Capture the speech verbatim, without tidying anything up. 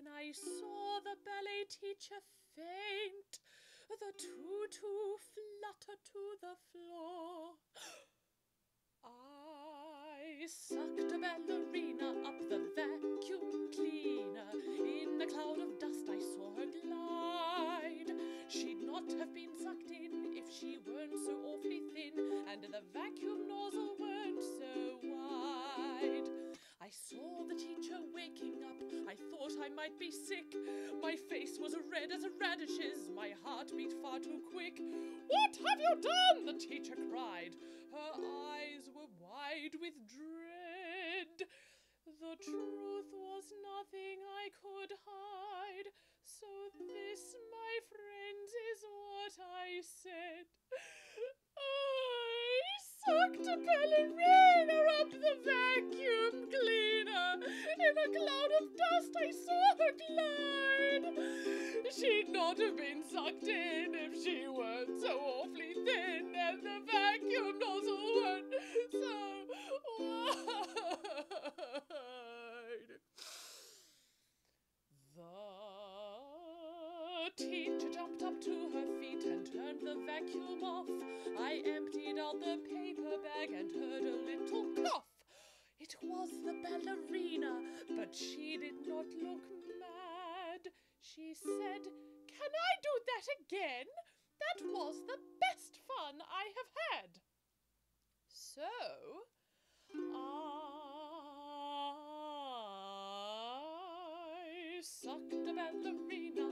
I saw the ballet teacher faint, the tutu flutter to the floor. I sucked a ballerina up the vacuum cleaner. In a cloud of dust I saw her glide. She'd not have been sucked in if she weren't so awfully thin, and the vacuum nozzle weren't so wide. I saw the teacher waking up. I thought I might be sick. My face was red as radishes. My heart beat far too quick. "What have you done?" the teacher cried. Her eyes were wide with dread. The truth was nothing I could hide. So this, my friends, is what I said. I sucked a ballerina up the vacuum cleaner. In a cloud of dust I saw her glide. She'd not have been sucked in if she weren't so awfully thin, and the vacuum nozzle weren't so wide. The teacher jumped up to her feet and turned the vacuum off. I emptied out the paper bag and heard a little cough. It was the ballerina, but she did not look mad. She said, "Can I do that again? That was the best fun I have had." So, I sucked a ballerina